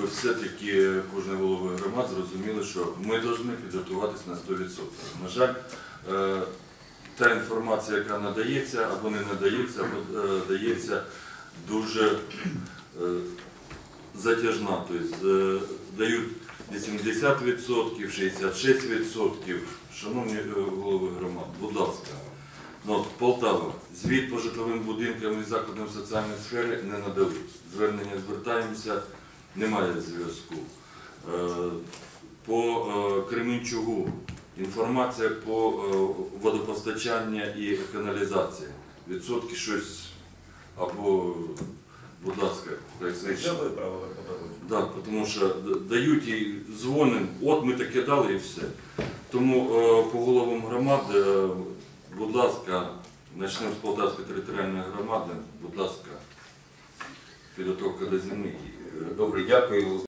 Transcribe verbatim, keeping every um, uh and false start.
все-таки кожен голова громад зрозуміли, що ми повинні підготуватися на сто відсотків. На жаль, та інформація, яка надається, або не надається, або дається дуже затяжна. Тобто дають вісімдесят відсотків, шістдесят шість відсотків. Шановні голови громад, будь ласка. Ну, Полтава. Звіт по житловим будинкам і закладам соціальної сфери не надали. Звернення звертаємося, немає зв'язку. По Кременчугу інформація по водопостачання і каналізації. Відсотки щось або, будь ласка, Так, да, тому що дають і дзвонимо, от ми таке дали і все. Тому по головам громад, будь ласка, почнемо з Полтавської територіальної громади, будь ласка, підготовка до зими. Добре, дякую.